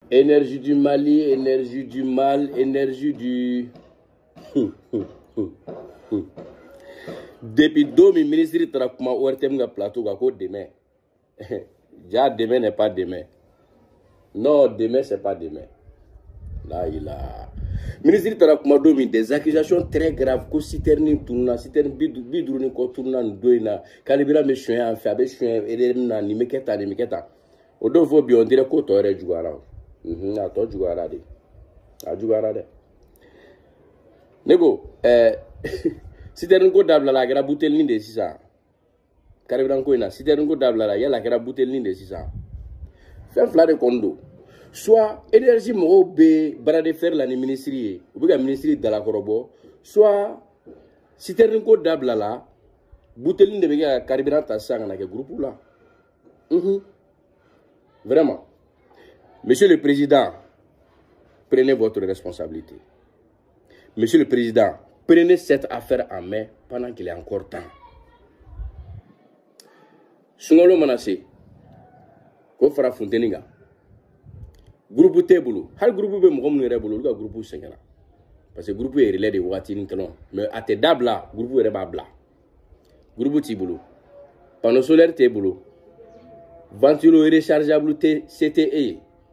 Énergie du Mali, énergie du mal, énergie du... Depuis 2000, ministre de Trakuma, ORTM, plateau, demain. Déjà, demain n'est pas demain. Non, demain, c'est pas demain. Là, il a... Ministre de Trakuma, des accusations très graves. Que citerne tourna, citerne bidrouni ko tourna ndoina. Kalibira me chouin en fait, abe chouin edena ni meketa ni meketa. Odo fo bi on dirait ko to re jugara. A to jugara de. A jugara de. Nego, citerne ko dabla la gara bouteille ni de sisa. Kalibira ko ina citerne ko dabla la ya la gara bouteille ni de sisa. Fait fla de kondo. Soit énergie mo be bara de faire la ni ministrie ou bien ministrie de la korobo, soit citerne ko dabla la bouteille de be carburant ta sang na ke groupe là. Vraiment. Monsieur le Président, prenez votre responsabilité. Monsieur le Président, prenez cette affaire en main pendant qu'il est encore temps. Sungolo manase ko fara fonteninga. Groupe tebulu, hal groupe be mo ngere bulu ga groupe sengela. Parce que groupe est relais de wati ni telon. Mais à te dabla, groupe est bla. Groupe tibulu. Panneau solaire tebulu. Ventilo rechargeable CTE.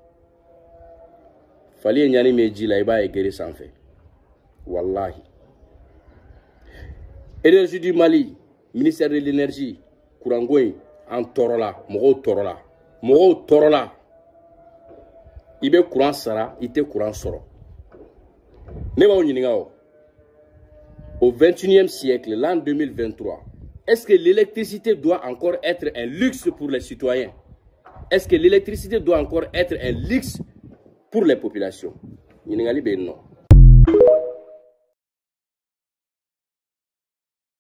Fallait nyani meji la iba egere sans fait. Wallahi. Énergie du Mali, ministère de l'énergie, Kourangoy en torola, mogo torola. Il be courant sara, il te courant soro. Ne va au 21e siècle, l'an 2023, est-ce que l'électricité doit encore être un luxe pour les citoyens? Est-ce que l'électricité doit encore être un luxe pour les populations? Non.